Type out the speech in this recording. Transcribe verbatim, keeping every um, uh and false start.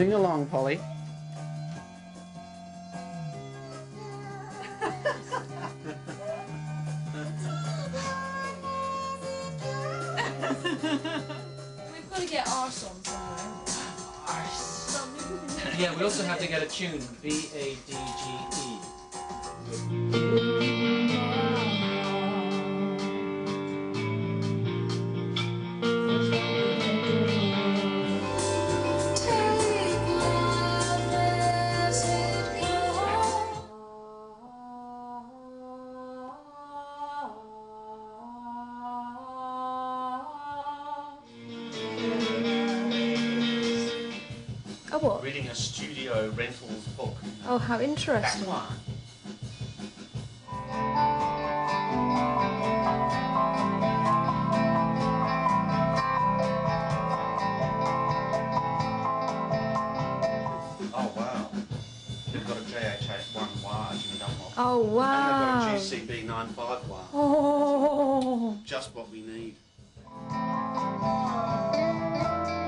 Sing along, Polly. We've got to get arse on somewhere. Arse. Yeah, we also have to get a tune. B A D G E. Oh, what? Reading a studio rentals book. Oh, how interesting. That's one. Oh wow. They've got a J H eight one large in Dunlop. Oh, wow. And they've got a G C B ninety-five one. Oh. Just what we need.